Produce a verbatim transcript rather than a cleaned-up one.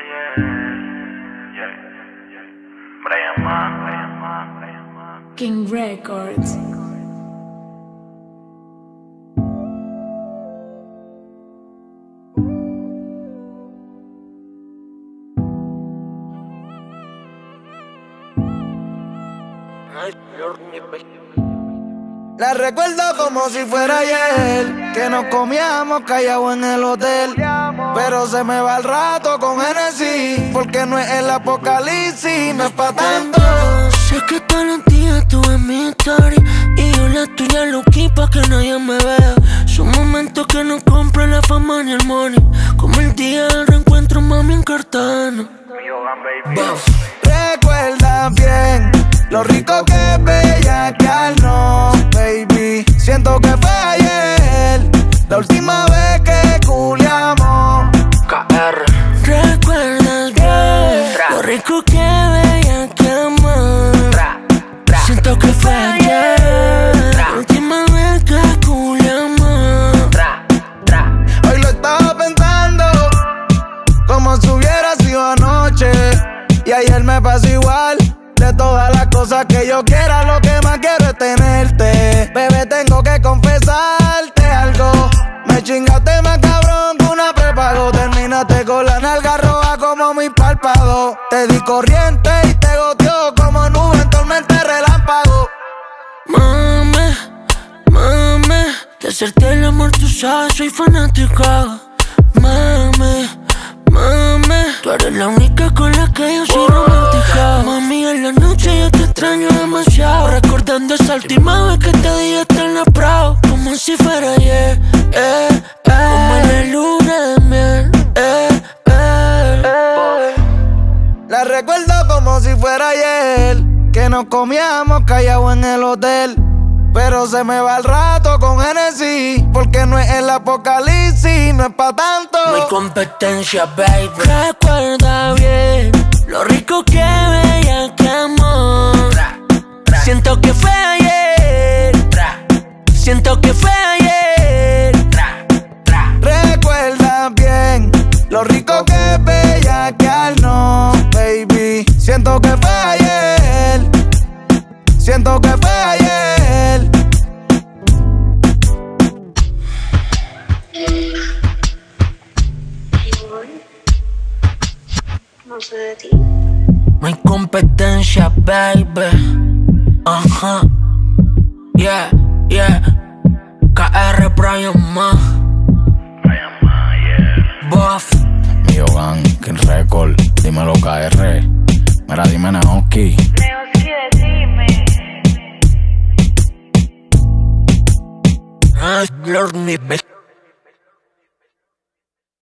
King Records. La recuerdo como si fuera ayer, que nos comíamos callados en el hotel. Pero se me va el rato con Genesis, porque no es el apocalipsis, no es pa' tanto. Sé que todos los días tú ves mi story y yo la tuya loquí pa' que nadie me vea. Son momentos que no compran la fama ni el money, como el día del reencuentro, mami, en Cartano. Recuerda bien lo rico que es bellaquearnos, baby. Siento que fue ayer la última vez que culiamos. K R. Recuerdas bien lo rico que bellaqueamos. Siento que fue ayer la última vez que culiamos. Hoy lo estaba pensando como si hubiera sido anoche, y ayer me pasó igual. De todas las cosas que yo quiera, lo que más quiero es tenerte. Bebé, tengo que confesarte algo. Me chingaste más cabrón que una prepago. Terminaste con la nalga roja como mi párpado. Te di corriente y te goteó como nube en tormenta y relámpago. Mame, mame, de hacerte el amor tú sabes, soy fanática. Mame, mame, tú eres la única con la que yo soy romántica. Mami, en la noche yo te extraño demasiado, recordando esa última vez que te di hasta en la Prado. Como si fuera ayer, eh, eh, como en la luna de miel, eh, eh, eh. La recuerdo como si fuera ayer, que nos comíamos callados en el hotel. Pero se me va el rato con Genesis, porque no es el apocalipsis, no es pa' tanto. No hay competencia, baby. Recuerda bien lo rico que bellaqueamos. Siento que fue ayer, siento que fue ayer. Recuerda bien lo rico que es bellaquearnos, baby. Siento que fue ayer, siento que fue ayer. No sé de ti. No hay competencia, baby. Ajá. Yeah, yeah. K R Brian Ma. Brian Ma, yeah. Buff. Mío Gang, King Record, dímelo K R. Mira, dime Naoki. Naoki, decime. Ah, Lord, mi